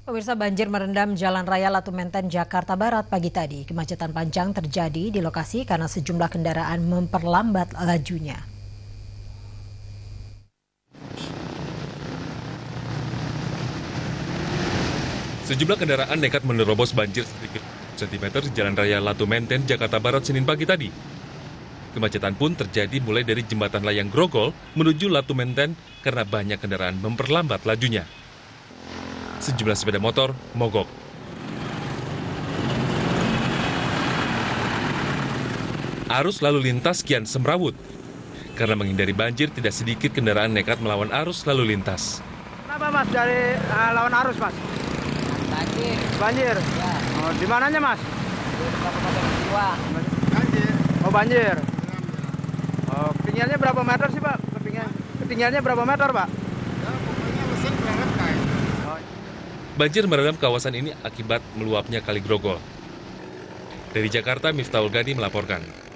Pemirsa, banjir merendam Jalan Raya Latu Menten, Jakarta Barat pagi tadi. Kemacetan panjang terjadi di lokasi karena sejumlah kendaraan memperlambat lajunya. Sejumlah kendaraan nekat menerobos banjir sedikit sentimeter di Jalan Raya Latu Menten, Jakarta Barat Senin pagi tadi. Kemacetan pun terjadi mulai dari jembatan layang Grogol menuju Latu Menten karena banyak kendaraan memperlambat lajunya. Sejumlah sepeda motor mogok. Arus lalu lintas kian semrawut. Karena menghindari banjir, tidak sedikit kendaraan nekat melawan arus lalu lintas. Kenapa mas dari lawan arus mas? Banjir. Banjir? Ya. Oh, di mananya mas? Di Kabupaten Jiwa. Banjir. Oh banjir. Oh, ketinggiannya berapa meter sih pak? Ketinggiannya berapa meter pak? Ya pokoknya mesin berangkat kayak. Banjir merendam kawasan ini akibat meluapnya Kali Grogol. Dari Jakarta, Miftahul Gani melaporkan.